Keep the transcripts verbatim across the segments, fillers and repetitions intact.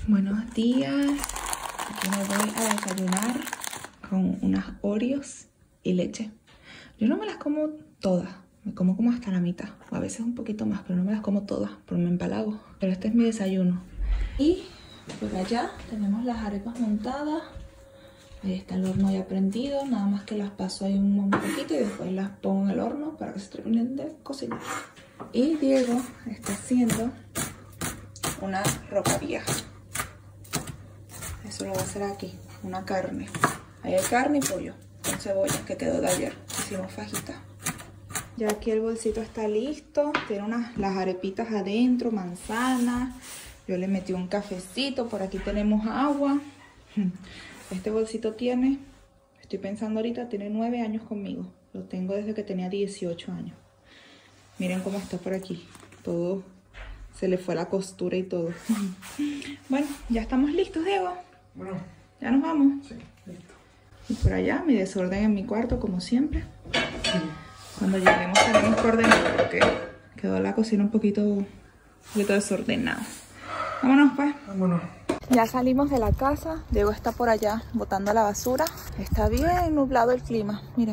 Buenos días. Aquí me voy a desayunar con unas Oreos y leche. Yo no me las como todas, me como como hasta la mitad, o a veces un poquito más, pero no me las como todas, porque me empalago. Pero este es mi desayuno. Y por allá tenemos las arepas montadas. Ahí está el horno ya prendido, nada más que las paso ahí un poquito y después las pongo en el horno para que se terminen de cocinar. Y Diego está haciendo una ropa vieja. Eso lo va a hacer aquí, una carne. Ahí hay carne y pollo con cebolla que quedó de ayer. Hicimos fajita. Ya aquí el bolsito está listo. Tiene unas, las arepitas adentro, manzana. Yo le metí un cafecito. Por aquí tenemos agua. Este bolsito tiene, estoy pensando ahorita, tiene nueve años conmigo. Lo tengo desde que tenía dieciocho años. Miren cómo está por aquí. Todo, se le fue la costura y todo. Bueno, ya estamos listos, Diego. Bueno. ¿Ya nos vamos? Sí, listo. Y por allá, mi desorden en mi cuarto, como siempre. Sí. Cuando lleguemos tenemos que ordenar porque quedó la cocina un poquito, un poquito desordenada. Vámonos, pues. Vámonos. Ya salimos de la casa. Diego está por allá botando la basura. Está bien nublado el clima, miren.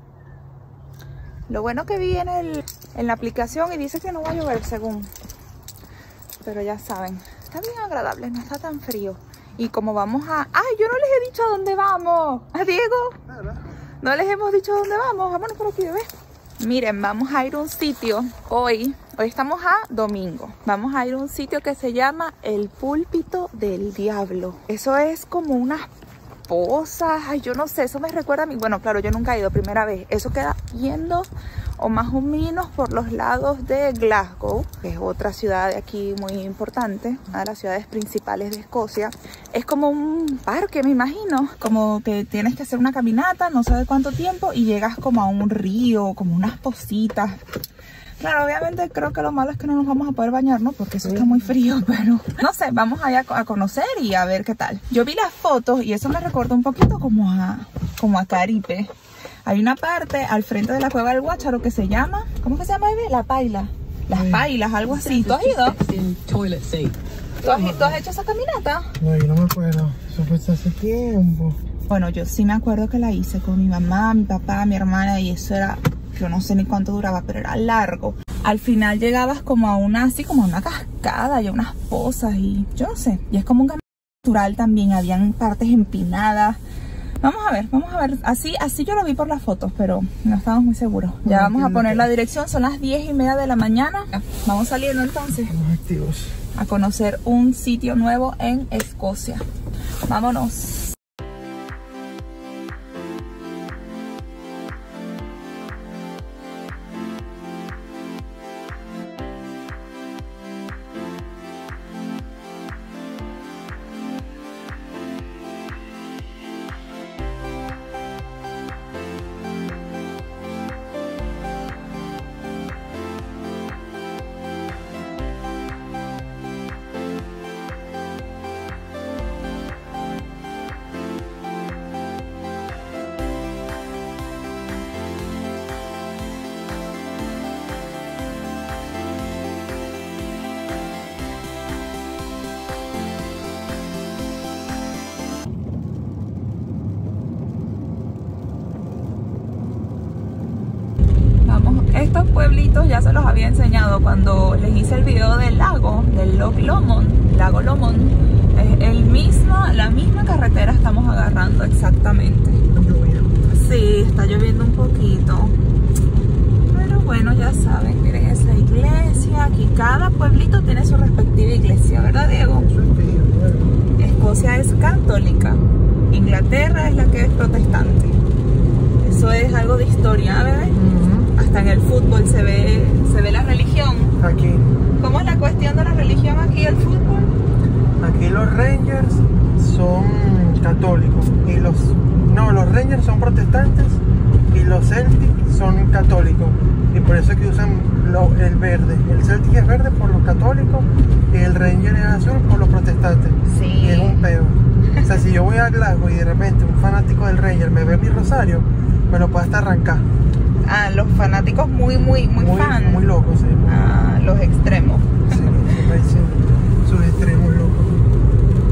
Lo bueno que vi en, el, en la aplicación y dice que no va a llover según. Pero ya saben, está bien agradable, no está tan frío. Y como vamos a... ¡Ay, yo no les he dicho a dónde vamos! ¿A Diego? No les hemos dicho a dónde vamos. Vámonos por aquí, bebé. Miren, vamos a ir a un sitio hoy. Hoy estamos a domingo. Vamos a ir a un sitio que se llama El Púlpito del Diablo. Eso es como unas pozas. Ay, yo no sé, eso me recuerda a mí. Bueno, claro, yo nunca he ido, primera vez. Eso queda yendo o más o menos por los lados de Glasgow, que es otra ciudad de aquí muy importante, una de las ciudades principales de Escocia. Es como un parque, me imagino, como que tienes que hacer una caminata, no sé de cuánto tiempo, y llegas como a un río, como unas pozitas. Claro, obviamente creo que lo malo es que no nos vamos a poder bañar, ¿no? Porque eso está muy frío, pero no sé, vamos allá a conocer y a ver qué tal. Yo vi las fotos y eso me recuerda un poquito como a, como a Caripe. Hay una parte al frente de la cueva del Guácharo que se llama, ¿cómo que se llama, bebé? La Paila. Las Pailas, algo así. ¿Tú has ido? ¿Tú has, ¿Tú has hecho esa caminata? No, yo no me acuerdo. Eso fue hace tiempo. Bueno, yo sí me acuerdo que la hice con mi mamá, mi papá, mi hermana, y eso era, yo no sé ni cuánto duraba, pero era largo. Al final llegabas como a una, así como a una cascada y a unas pozas y yo no sé. Y es como un camino natural también, habían partes empinadas. Vamos a ver, vamos a ver, así, así yo lo vi por las fotos, pero no estamos muy seguros. Ya vamos a poner la dirección, son las diez y media de la mañana. Vamos saliendo entonces. Estamos activos. A conocer un sitio nuevo en Escocia. Vámonos. Estos pueblitos ya se los había enseñado cuando les hice el video del lago, del Loch Lomond, lago Lomond. Es el mismo, la misma carretera estamos agarrando exactamente. Sí, está lloviendo un poquito. Pero bueno, ya saben, miren esa iglesia. Aquí cada pueblito tiene su respectiva iglesia, ¿verdad, Diego? Escocia es católica. Inglaterra es la que es protestante. Eso es algo de historia, bebé. Hasta en el fútbol se ve, se ve la religión. Aquí. ¿Cómo es la cuestión de la religión aquí, el fútbol? Aquí los Rangers son católicos y los no, los Rangers son protestantes y los Celtic son católicos y por eso es que usan lo, el verde. El Celtic es verde por los católicos y el Ranger es azul por los protestantes. Sí. Y es un pedo. O sea, si yo voy a Glasgow y de repente un fanático del Ranger me ve mi rosario, me lo puede hasta arrancar. Ah, los fanáticos muy, muy, muy, muy fan. Muy locos, sí. Ah, los extremos. Sí, sus extremos locos.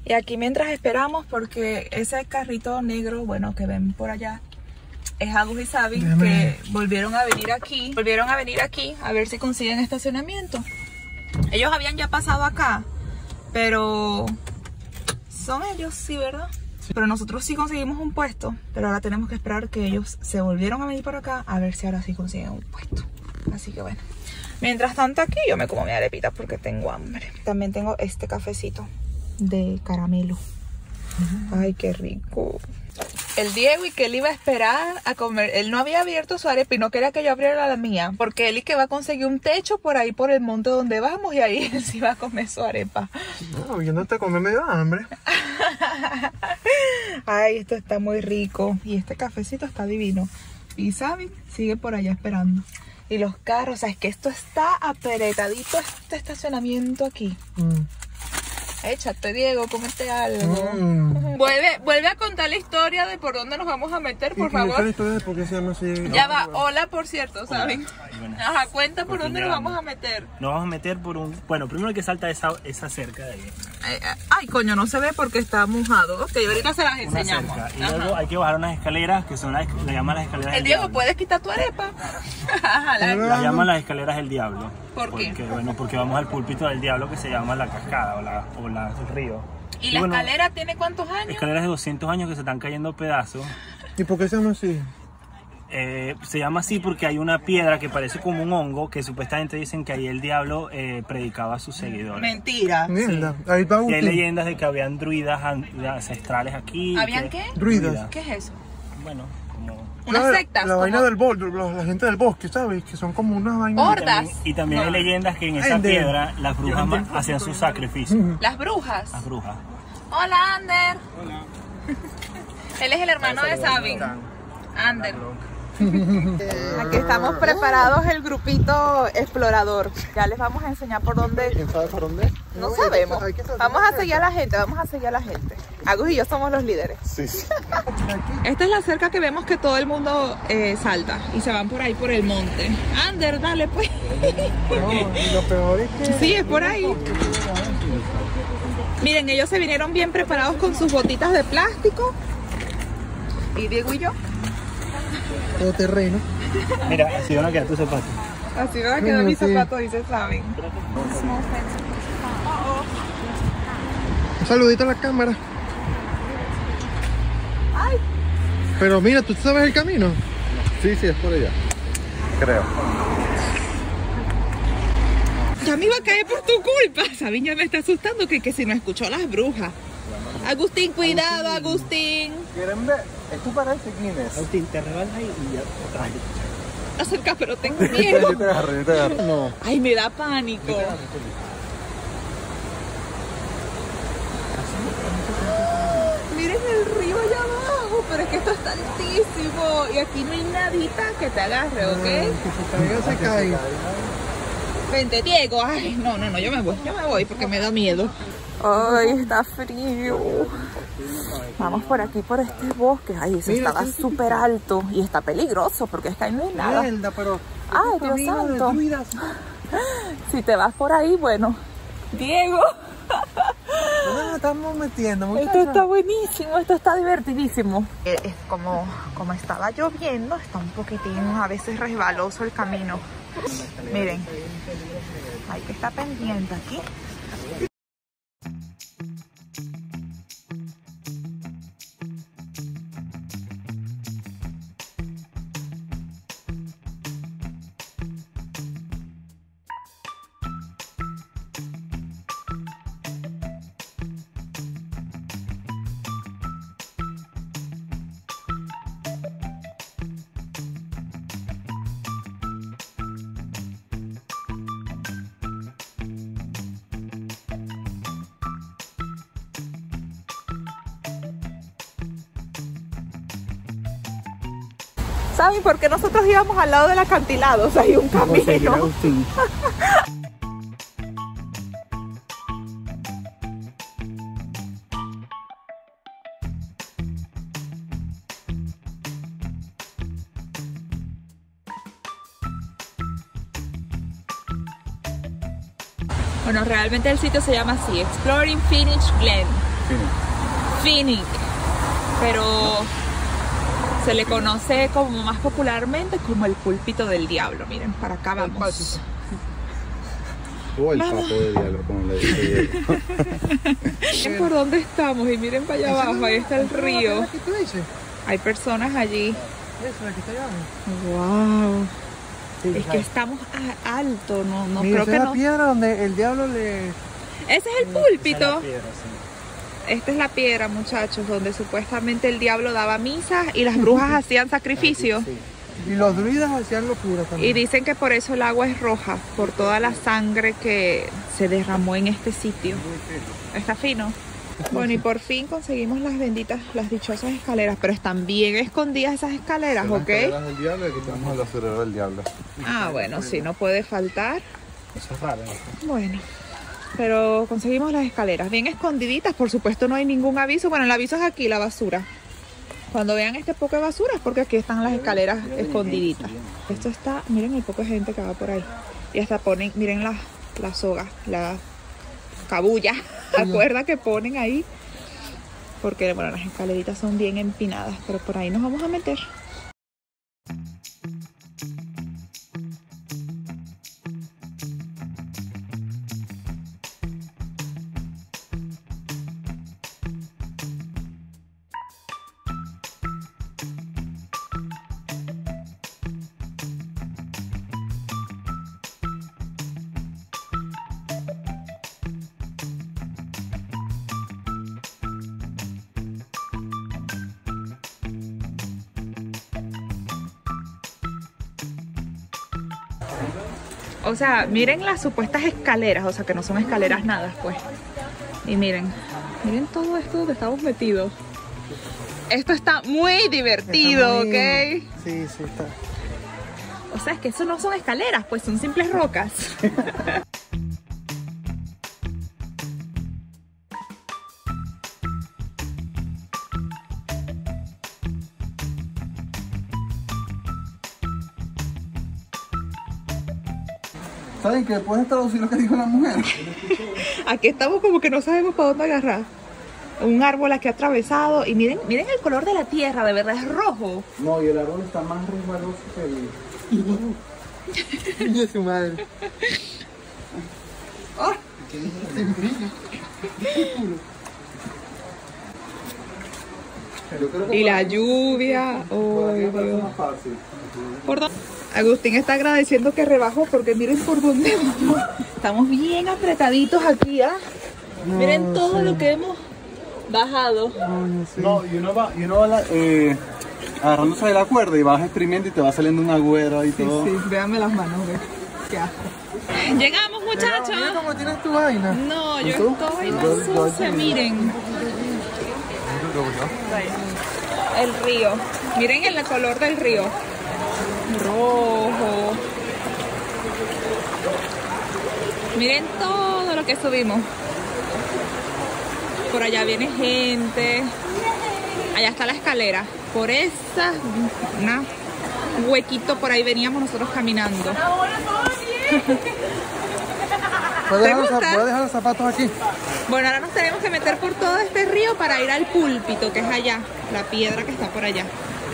Y aquí mientras esperamos, porque ese carrito negro, bueno, que ven por allá, es Agus y Sabin, Déjame. que volvieron a venir aquí. Volvieron a venir aquí a ver si consiguen estacionamiento. Ellos habían ya pasado acá, pero son ellos, sí, ¿verdad? Sí. Pero nosotros sí conseguimos un puesto, pero ahora tenemos que esperar que ellos se volvieron a venir por acá a ver si ahora sí consiguen un puesto. Así que bueno, mientras tanto aquí yo me como mi arepita porque tengo hambre. También tengo este cafecito de caramelo. Ay, qué rico. El Diego y que él iba a esperar a comer. Él no había abierto su arepa y no quería que yo abriera la mía, porque él y que va a conseguir un techo por ahí por el monte donde vamos y ahí él sí va a comer su arepa. No, yo no te comí medio hambre. Ay, esto está muy rico y este cafecito está divino. Y Sabin sigue por allá esperando. Y los carros, o sea, es que esto está apretadito, este estacionamiento aquí. Mm. Échate, Diego, cómete algo. Mm. Vuelve, vuelve a contar la historia de por dónde nos vamos a meter, por ¿Y cuál es la favor. historia de por qué se llama así? Ya va, hola, por cierto, ¿saben? Bueno, Ajá, cuenta por Por dónde fin nos llegamos. vamos a meter. nos vamos a meter por un... Bueno, primero hay que saltar esa, esa cerca de ahí. Ay, ay, coño, no se ve porque está mojado. Ok, ahorita se las Una enseñamos. cerca. Y Ajá. luego hay que bajar unas escaleras que son las... Le llaman las escaleras El del Diego, diablo. ¿puedes quitar tu arepa? Ajá, la- Las llaman las escaleras del diablo. ¿Por qué? Porque, bueno, porque vamos al púlpito del diablo que se llama la cascada o, la, o la, el río. ¿Y la bueno, escalera tiene cuántos años? Escaleras de doscientos años que se están cayendo a pedazos. ¿Y por qué se llama así? Eh, se llama así porque hay una piedra que parece como un hongo que supuestamente dicen que ahí el diablo eh, predicaba a sus seguidores. Mentira. Mierda, ahí está Y hay útil. leyendas de que habían druidas an- ancestrales aquí. ¿Habían que- qué? Druidas. ¿Qué es eso? Bueno, como... Unas La- sectas. La como- vaina del bosque, la gente del bosque, ¿sabes? Que son como unas vainas. Hordas. También- y también No. hay leyendas que en esa Ender. piedra las brujas ma- hacían sus sacrificios. Las brujas. Las brujas. Hola, Ander. Hola. Él es el hermano de Sabin. Ander. Aquí estamos preparados el grupito explorador. Ya les vamos a enseñar por dónde. ¿Quién sabe por dónde? No sabemos. Vamos a seguir a la gente, vamos a seguir a la gente. Agus y yo somos los líderes. Sí, sí. Esta es la cerca que vemos que todo el mundo eh, salta y se van por ahí por el monte. Ander, dale pues. No, y lo peor es que... Sí, es por ahí. Miren, ellos se vinieron bien preparados con sus botitas de plástico. Y Diego y yo. Todo terreno. Mira, así van a quedar tus zapatos. Así van a quedar mis Sí. zapatos, dice Sabin. Un saludito a la cámara. Ay, Pero mira, ¿tú sabes el camino? Sí, sí, es por allá. Creo. ya me iba a caer por tu culpa. Sabin ya me está asustando que, que si no escuchó las brujas. Agustín, cuidado, Agustín. ¿Quieren ver? Esto parece quién es. Agustín, te rebalas ahí y ya atrás. Acerca, pero tengo miedo. Yo te agarro, yo te agarro. No. Ay, me da pánico. Miren el río allá abajo, pero es que esto está altísimo y aquí no hay nadita que te agarre, ¿ok? Que se caiga, se caiga. Vente, Diego. Ay, no, no, no, yo me voy, yo me voy porque me da miedo. Ay, está frío. Vamos por aquí, por este bosque. Ay, eso Mira, estaba sí, sí, súper alto y está peligroso porque es que ahí no hay nada. Mierda, pero... Ay, Dios camino de santo. druidas. Si te vas por ahí, bueno. Diego, ¿Dónde nos estamos metiendo, esto muchachos? está buenísimo, esto está divertidísimo. Es como, como estaba lloviendo, está un poquitín a veces resbaloso el camino. Miren, hay que estar pendiente aquí. ¿Saben por qué nosotros íbamos al lado del acantilado? O sea, hay un camino. Agustín. Bueno, realmente el sitio se llama así, Exploring Phoenix Glen. Finnick, pero se le conoce como más popularmente como el púlpito del diablo. Miren, para acá vamos. O el papo del diablo, como le dice yo. Miren por dónde estamos y miren para allá abajo, ahí está el río. Hay personas allí. Eso, aquí está abajo. Wow. Sí, Es que claro. estamos a- alto, no, no Mira, creo esa que es la no. piedra donde el diablo le... Ese es el Esa púlpito. es la piedra, sí. Esta es la piedra, muchachos, donde supuestamente el diablo daba misas y las brujas hacían sacrificios. Sí. Y los druidas hacían locura Y también. dicen que por eso el agua es roja, por toda la sangre que se derramó en este sitio. Está fino. Bueno, y por fin conseguimos las benditas, las dichosas escaleras, pero están bien escondidas esas escaleras, Las ¿ok? escaleras del diablo, aquí tenemos el basurero del diablo. Ah, bueno, sí, no puede faltar. Eso es raro, ¿no? Bueno, pero conseguimos las escaleras bien escondiditas, por supuesto no hay ningún aviso. Bueno, el aviso es aquí, la basura. Cuando vean este poco de basura es porque aquí están las escaleras escondiditas. Esto está, miren el poco de gente que va por ahí. Y hasta ponen, miren la, la soga, la cabulla, la cuerda que ponen ahí. Porque, bueno, las escaleritas son bien empinadas, pero por ahí nos vamos a meter. O sea, miren las supuestas escaleras, o sea, que no son escaleras nada, pues. Y miren, miren todo esto donde estamos metidos. Esto está muy divertido, Está muy- ¿ok? Sí, sí, está. O sea, es que eso no son escaleras, pues son simples rocas. ¿Saben que puedes traducir lo que dijo la mujer? Aquí estamos como que no sabemos para dónde agarrar. Un árbol aquí atravesado. Y miren, miren el color de la tierra, de verdad es rojo. No, y el árbol está más resbaloso que el... Y su madre. Yo creo que Y por la aquí- lluvia. por aquí Ay, me parece Dios. más fácil. ¿Por dónde? Agustín está agradeciendo que rebajó porque miren por dónde vamos. Estamos bien apretaditos aquí, ¿ah? Miren todo lo que hemos bajado. No, y uno va, y uno va la- eh, agarrándose de la cuerda y vas exprimiendo y te va saliendo una agüera y todo. Sí, véanme las manos, ve. Qué asco. Llegamos, muchachos. Mira cómo tienes tu vaina. No, yo tú? estoy Yo- más yo- sucia, miren. El río. Miren el color del río. Rojo. Miren todo lo que subimos. Por allá viene gente. Allá está la escalera. Por esa, una huequito por ahí veníamos nosotros caminando. ¿Puedes dejar, los, gusta? puedes dejar los zapatos aquí? Bueno, ahora nos tenemos que meter por todo este río para ir al púlpito, que es allá, la piedra que está por allá.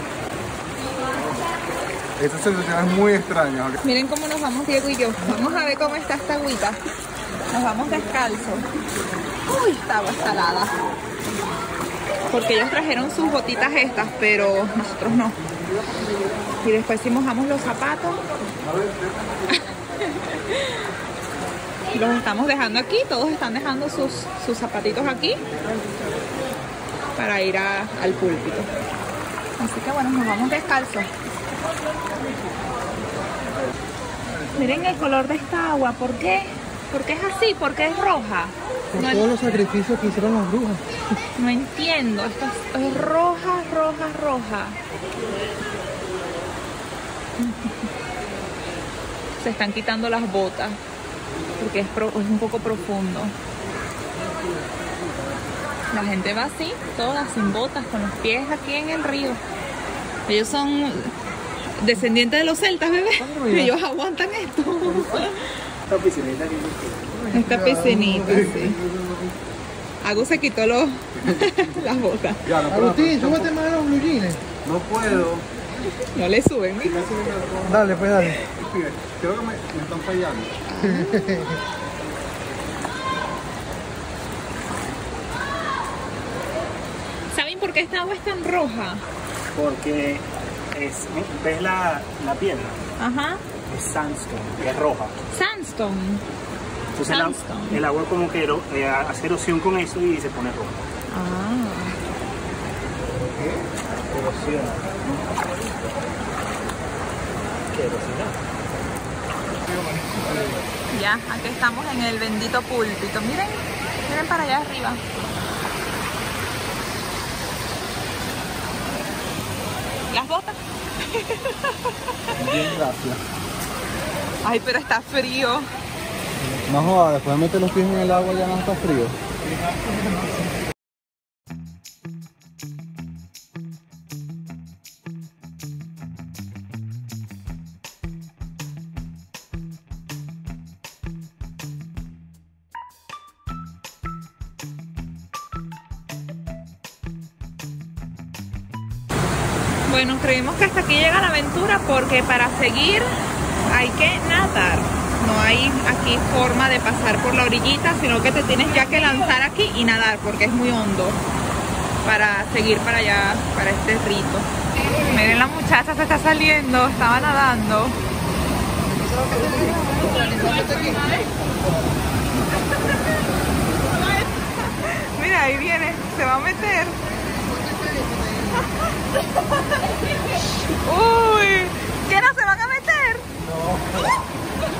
Esa sensación es muy extraña. Miren cómo nos vamos Diego y yo. Vamos a ver cómo está esta agüita. Nos vamos descalzos. Uy, está agua salada. Porque ellos trajeron sus botitas estas, pero nosotros no. Y después si mojamos los zapatos. Los estamos dejando aquí. Todos están dejando sus, sus zapatitos aquí. Para ir a- al púlpito. Así que bueno, nos vamos descalzos. Miren el color de esta agua. ¿Por qué? ¿Por qué es así? ¿Por qué es roja? Por No, todos los sacrificios que hicieron las brujas. no entiendo. Esto es, es roja, roja, roja. Se están quitando las botas porque es, pro- es un poco profundo. La gente va así, toda sin botas, con los pies aquí en el río. Ellos son descendientes de los celtas, bebé. Ellos aguantan esto. Esta piscinita aquí. Esta piscinita, sí. Agus se quitó los, las botas. Ya, no, Agustín, súbete más a los blue jeans. no puedo. No le suben, ¿sí? Dale, pues dale. Creo que me, me están fallando. ¿Saben por qué esta agua es tan roja? Porque es, ves la, la piedra, Ajá. es sandstone, es roja. Sandstone. Entonces el, Sandstone. el agua como que ero- eh, hace erosión con eso y se pone roja. Ah. Erosión. ¿Qué erosión? Ya, aquí estamos en el bendito púlpito. Miren, miren para allá arriba. Las botas. Bien, gracias. Ay, pero está frío. No jodas, después de meter los pies en el agua ya no está frío. Bueno, creemos que hasta aquí llega la aventura porque para seguir hay que nadar. No hay aquí forma de pasar por la orillita, sino que te tienes ya que lanzar aquí y nadar porque es muy hondo para seguir para allá, para este rito. Miren, la muchacha se está saliendo, estaba nadando. Mira, ahí viene, se va a meter. Uy, ¿qué no se van a meter? No.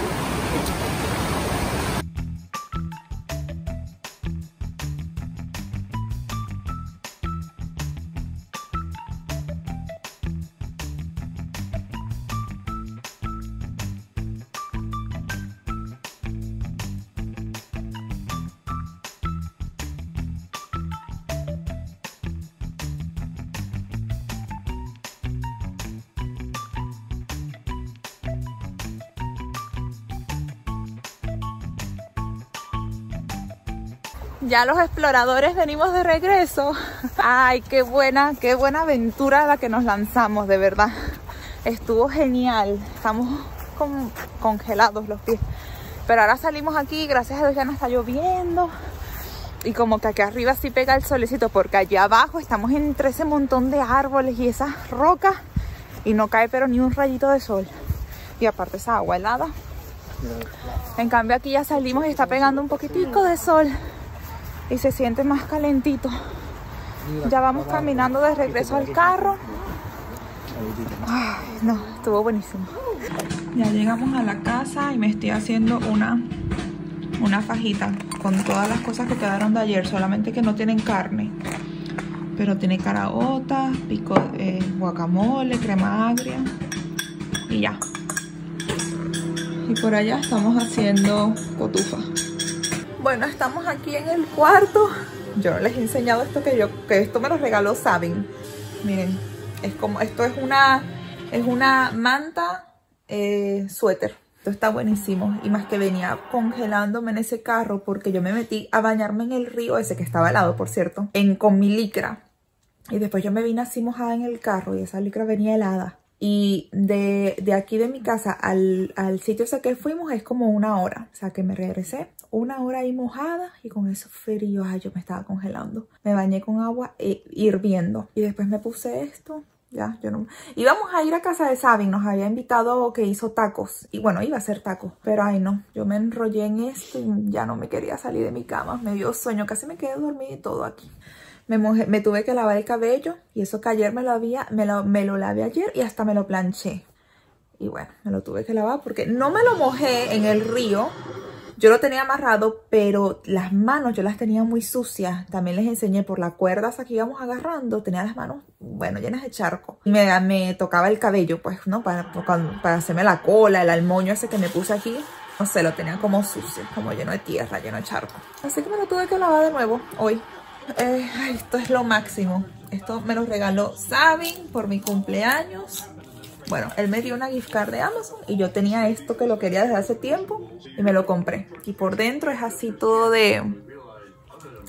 Ya los exploradores venimos de regreso. Ay, qué buena, qué buena aventura la que nos lanzamos, de verdad. Estuvo genial. Estamos con, congelados los pies. Pero ahora salimos aquí, gracias a Dios ya no está lloviendo. Y como que aquí arriba sí pega el solecito, porque allá abajo estamos entre ese montón de árboles y esas rocas. Y no cae pero ni un rayito de sol. Y aparte esa agua helada. En cambio aquí ya salimos y está pegando un poquitico de sol. Y se siente más calentito. Ya vamos caminando de regreso al carro. Ay, no, estuvo buenísimo. Ya llegamos a la casa y me estoy haciendo una, una fajita con todas las cosas que quedaron de ayer, solamente que no tienen carne. Pero tiene caraotas, pico, eh, guacamole, crema agria y ya. Y por allá estamos haciendo cotufa. Bueno, estamos aquí en el cuarto. Yo no les he enseñado esto que yo, que esto me lo regaló Sabin. Miren, es como, esto es una, es una manta eh, suéter. Esto está buenísimo. Y más que venía congelándome en ese carro porque yo me metí a bañarme en el río ese que estaba helado, por cierto, en, con mi licra. Y después yo me vine así mojada en el carro y esa licra venía helada. Y de, de aquí de mi casa al, al sitio ese que fuimos es como una hora. O sea que me regresé una hora ahí mojada y con eso frío, ay, yo me estaba congelando. Me bañé con agua eh, hirviendo. Y después me puse esto. Ya, yo no... Íbamos a ir a casa de Sabin, nos había invitado que hizo tacos. Y bueno, iba a hacer tacos. Pero ay no, yo me enrollé en esto y ya no me quería salir de mi cama. Me dio sueño, casi me quedé dormida y todo aquí. Me, mojé, me tuve que lavar el cabello y eso que ayer me lo había, me lo, me lo lavé ayer y hasta me lo planché. Y bueno, me lo tuve que lavar porque no me lo mojé en el río. Yo lo tenía amarrado, pero las manos yo las tenía muy sucias. También les enseñé por la cuerda esa que íbamos agarrando. Tenía las manos, bueno, llenas de charco. Y me, me tocaba el cabello, pues, ¿no? Para, para, para hacerme la cola, el almoño ese que me puse aquí. No sé, lo tenía como sucio, como lleno de tierra, lleno de charco. Así que me lo tuve que lavar de nuevo hoy. Eh, ay, esto es lo máximo. Esto me lo regaló Sabin por mi cumpleaños. Bueno, él me dio una gift card de Amazon y yo tenía esto que lo quería desde hace tiempo y me lo compré. Y por dentro es así todo de,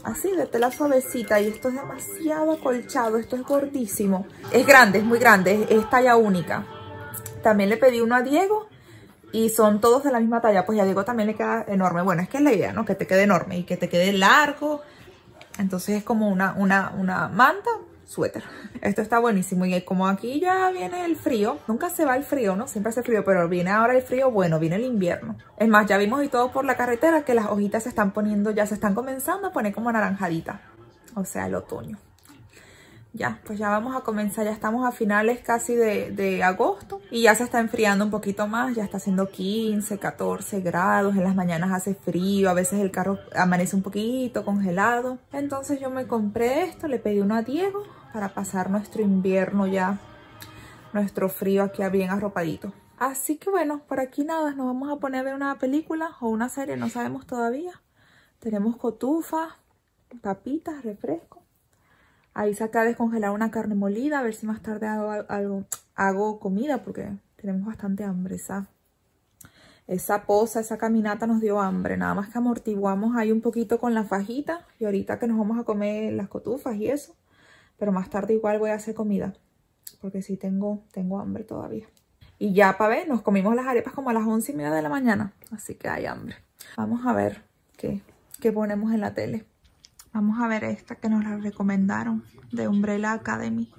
así de tela suavecita, y esto es demasiado acolchado, esto es gordísimo. Es grande, es muy grande, es, es talla única. También le pedí uno a Diego y son todos de la misma talla, pues a Diego también le queda enorme. Bueno, es que es la idea, ¿no? Que te quede enorme y que te quede largo. Entonces es como una, una, una manta, suéter. Esto está buenísimo, y como aquí ya viene el frío, nunca se va el frío, ¿no? Siempre hace frío, pero viene ahora el frío, bueno, viene el invierno. Es más, ya vimos y todo por la carretera que las hojitas se están poniendo, ya se están comenzando a poner como anaranjaditas. O sea, el otoño. Ya, pues ya vamos a comenzar, ya estamos a finales casi de, de agosto y ya se está enfriando un poquito más, ya está haciendo quince, catorce grados, en las mañanas hace frío, a veces el carro amanece un poquito congelado. Entonces yo me compré esto, le pedí uno a Diego para pasar nuestro invierno ya, nuestro frío aquí bien arropadito. Así que bueno, por aquí nada, nos vamos a poner a ver una película o una serie, no sabemos todavía. Tenemos cotufas, papitas, refresco. Ahí saqué a descongelar una carne molida, a ver si más tarde hago, algo, hago comida, porque tenemos bastante hambre. Esa, esa poza, esa caminata nos dio hambre. Nada más que amortiguamos ahí un poquito con la fajita. Y ahorita que nos vamos a comer las cotufas y eso. Pero más tarde igual voy a hacer comida, porque sí tengo, tengo hambre todavía. Y ya para ver, nos comimos las arepas como a las once y media de la mañana. Así que hay hambre. Vamos a ver qué, qué ponemos en la tele. Vamos a ver esta que nos la recomendaron de Umbrella Academy.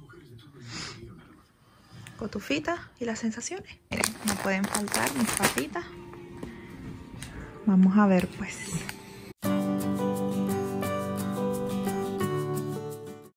Cotufitas y las sensaciones. Miren, no pueden faltar mis papitas. Vamos a ver pues.